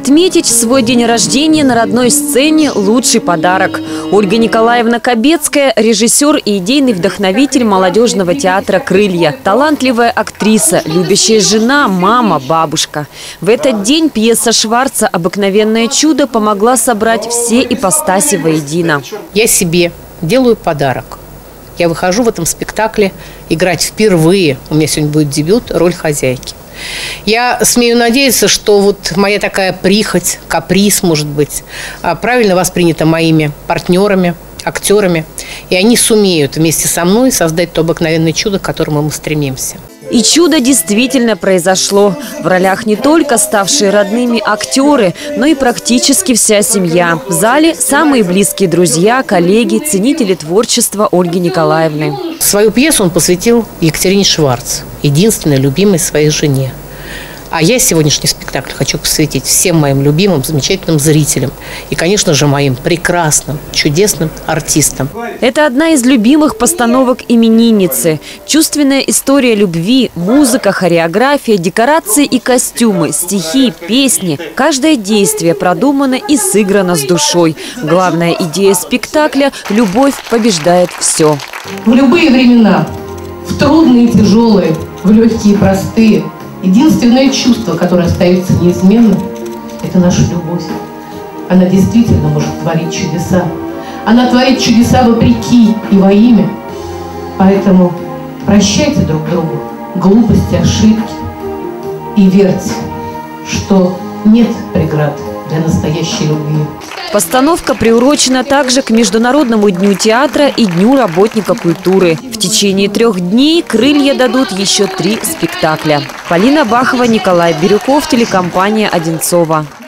Отметить свой день рождения на родной сцене – лучший подарок. Ольга Николаевна Кобецкая – режиссер и идейный вдохновитель молодежного театра «Крылья». Талантливая актриса, любящая жена, мама, бабушка. В этот день пьеса Шварца «Обыкновенное чудо» помогла собрать все ипостаси воедино. Я себе делаю подарок. Я выхожу в этом спектакле играть впервые. У меня сегодня будет дебют, роль хозяйки. Я смею надеяться, что вот моя такая прихоть, каприз, может быть, правильно воспринята моими партнерами, актерами. И они сумеют вместе со мной создать то обыкновенное чудо, к которому мы стремимся. И чудо действительно произошло. В ролях не только ставшие родными актеры, но и практически вся семья. В зале самые близкие друзья, коллеги, ценители творчества Ольги Николаевны. Свою пьесу он посвятил Екатерине Шварц, единственной любимой своей жене. А я сегодняшний спектакль хочу посвятить всем моим любимым, замечательным зрителям. И, конечно же, моим прекрасным, чудесным артистам. Это одна из любимых постановок именинницы. Чувственная история любви, музыка, хореография, декорации и костюмы, стихи, песни. Каждое действие продумано и сыграно с душой. Главная идея спектакля – любовь побеждает все. В любые времена, в трудные и тяжелые, в легкие и простые, единственное чувство, которое остается неизменным, это наша любовь. Она действительно может творить чудеса. Она творит чудеса вопреки и во имя. Поэтому прощайте друг другу глупости, ошибки и верьте, что нет преград для настоящей любви. Постановка приурочена также к Международному дню театра и Дню работника культуры. В течение 3 дней «Крылья» дадут еще 3 спектакля. Полина Бахова, Николай Бирюков, телекомпания «Одинцова».